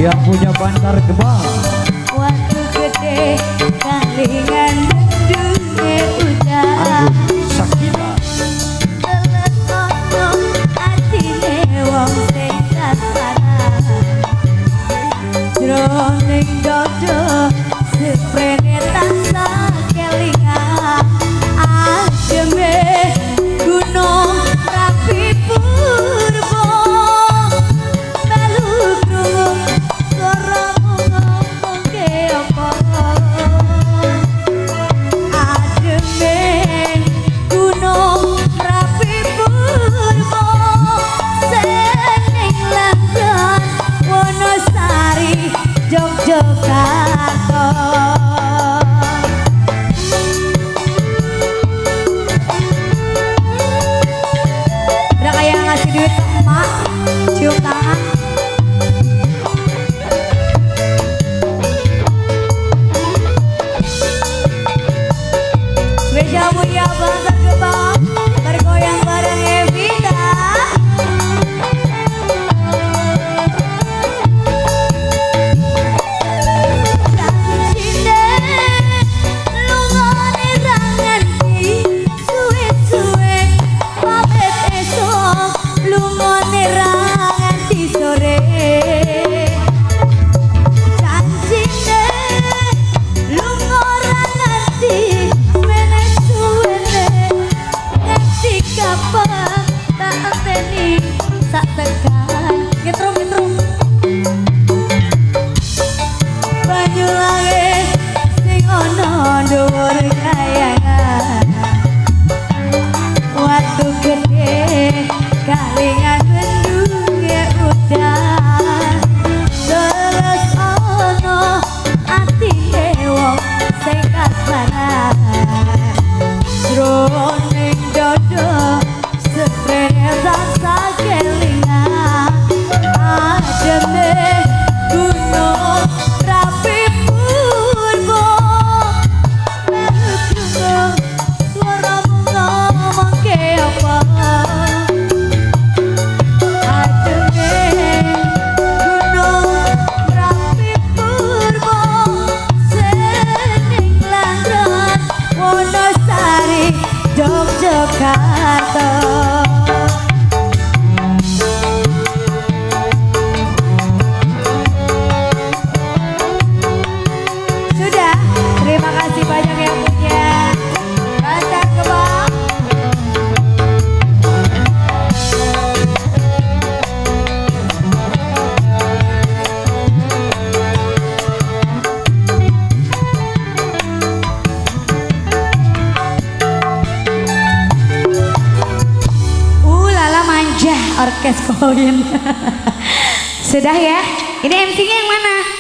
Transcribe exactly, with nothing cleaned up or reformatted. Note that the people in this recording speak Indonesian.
yang punya Bantar Gebang. Waktu gede kalingan dunia udah Sakila telepono atine wong sing sasaran jroning dodo seprene tansah kelingan ademe gunung rapi purbo melu krungu suaramu ngomong ke apa ademe gunung rapi purbo seneng langgan Wonosari Yogyakarta. Udah kayak ngasih duit ke emak, cium tangan. Spesial mulia Bantar Gebang bergoyang bareng Evita. Tak tekan getrum getrum banyu langit sing ono dhuwur kayangan waktu gede kalingan mendunge udan terus ono atine wong sing kasmaran jroning dodo seprene tansah kelingan ademe gunung rapi purbo melu krungu suaramu ngomong ke apa ademe gunung rapi purbo seneng langgan Wonosari Yogyakarta. Sudah, terima kasih banyak yang punya Bantar Gebang. Uh lala manja orkes koin. Sudah ya, ini M C-nya yang mana?